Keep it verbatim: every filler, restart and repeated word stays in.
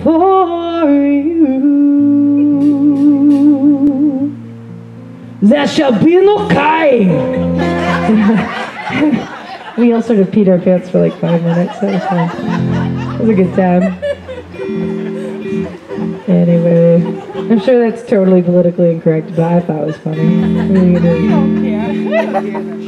for you. There shall be no kind. We all sort of peed our pants for like five minutes. That was fun. It was a good time. Anyway, I'm sure that's totally politically incorrect, but I thought it was funny. What are you gonna do?